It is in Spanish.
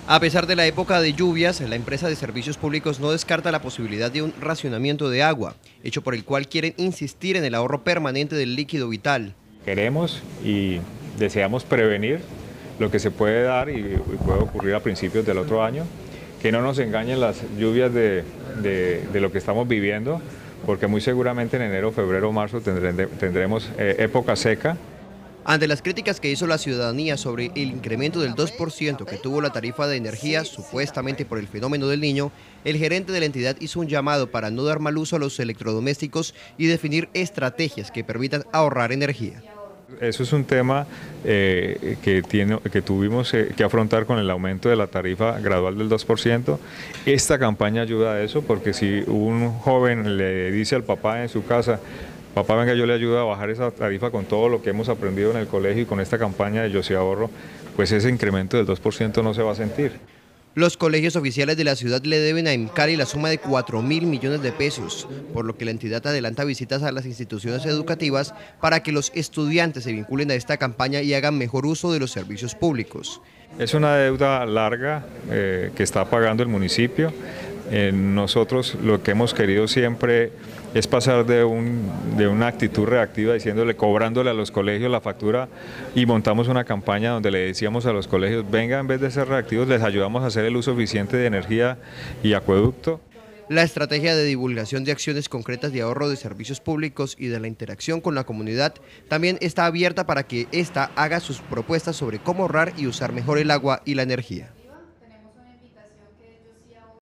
A pesar de la época de lluvias, la empresa de servicios públicos no descarta la posibilidad de un racionamiento de agua, hecho por el cual quieren insistir en el ahorro permanente del líquido vital. Queremos y deseamos prevenir lo que se puede dar y puede ocurrir a principios del otro año, que no nos engañen las lluvias de lo que estamos viviendo, porque muy seguramente en enero, febrero, marzo tendremos época seca. Ante las críticas que hizo la ciudadanía sobre el incremento del 2% que tuvo la tarifa de energía, supuestamente por el fenómeno del Niño, el gerente de la entidad hizo un llamado para no dar mal uso a los electrodomésticos y definir estrategias que permitan ahorrar energía. Eso es un tema que tuvimos que afrontar con el aumento de la tarifa gradual del 2%. Esta campaña ayuda a eso, porque si un joven le dice al papá en su casa: papá, venga, yo le ayudo a bajar esa tarifa con todo lo que hemos aprendido en el colegio y con esta campaña de Yo Sí Ahorro, pues ese incremento del 2% no se va a sentir. Los colegios oficiales de la ciudad le deben a EMCALI la suma de 4.000 millones de pesos, por lo que la entidad adelanta visitas a las instituciones educativas para que los estudiantes se vinculen a esta campaña y hagan mejor uso de los servicios públicos. Es una deuda larga que está pagando el municipio. Nosotros lo que hemos querido siempre es pasar de una actitud reactiva cobrándole a los colegios la factura, y montamos una campaña donde le decíamos a los colegios: venga, en vez de ser reactivos, les ayudamos a hacer el uso eficiente de energía y acueducto. La estrategia de divulgación de acciones concretas de ahorro de servicios públicos y de la interacción con la comunidad también está abierta para que ésta haga sus propuestas sobre cómo ahorrar y usar mejor el agua y la energía.